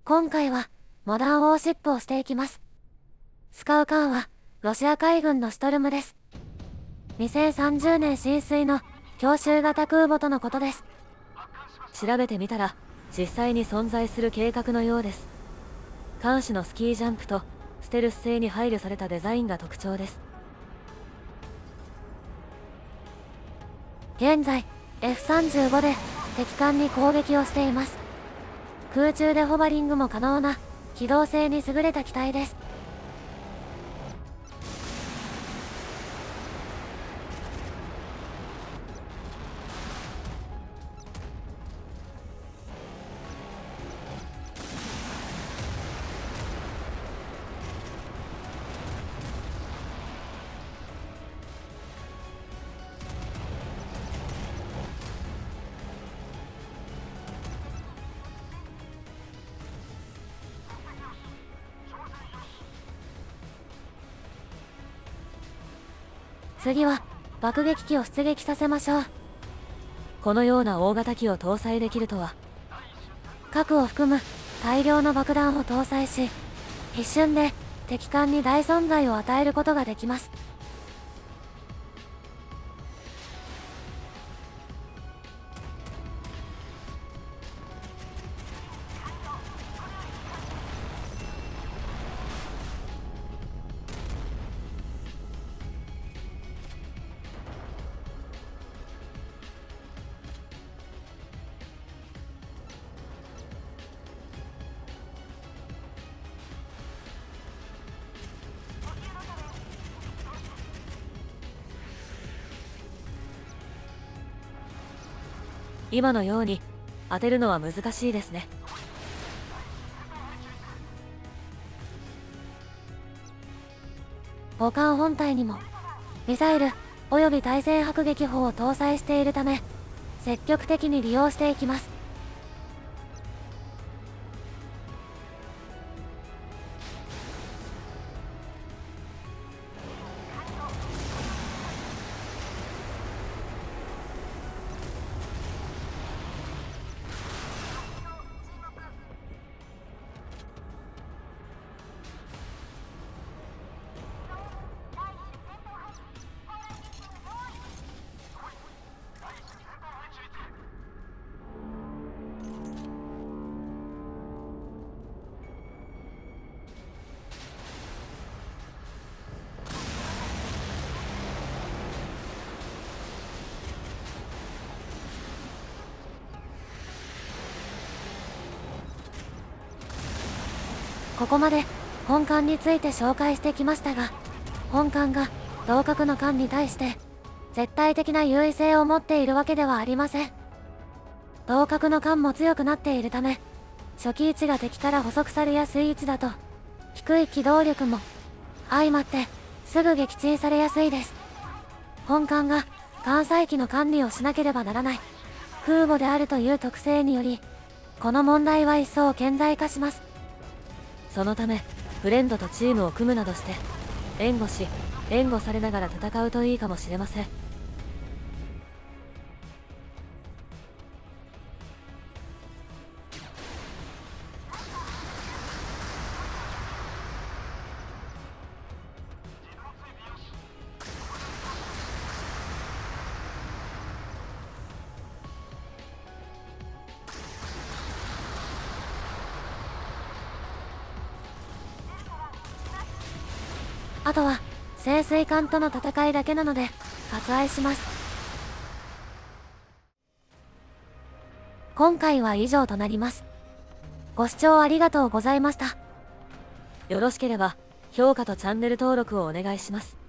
今回はモダンウォーシップをしていきます。使う艦はロシア海軍のシュトルムです。2030年進水の強襲型空母とのことです。 調べてみたら実際に存在する計画のようです。艦首のスキージャンプとステルス性に配慮されたデザインが特徴です。 現在 F35 で敵艦に攻撃をしています。空中でホバリングも可能な機動性に優れた機体です。次は爆撃機を出撃させましょう。 このような大型機を搭載できるとは。 核を含む大量の爆弾を搭載し、一瞬で敵艦に大損害を与えることができます。 今のように当てるのは難しいですね。 母艦本体にもミサイルおよび対戦迫撃砲を搭載しているため、積極的に利用していきます。ここまで本艦について紹介してきましたが、本艦が同格の艦に対して絶対的な優位性を持っているわけではありません。同格の艦も強くなっているため、初期位置が敵から捕捉されやすい位置だと低い機動力も相まってすぐ撃沈されやすいです。本艦が艦載機の管理をしなければならない空母であるという特性により、この問題は一層顕在化します。 そのためフレンドとチームを組むなどして援護し援護されながら戦うといいかもしれません。 あとは潜水艦との戦いだけなので割愛します。今回は以上となります。ご視聴ありがとうございました。 よろしければ評価とチャンネル登録をお願いします。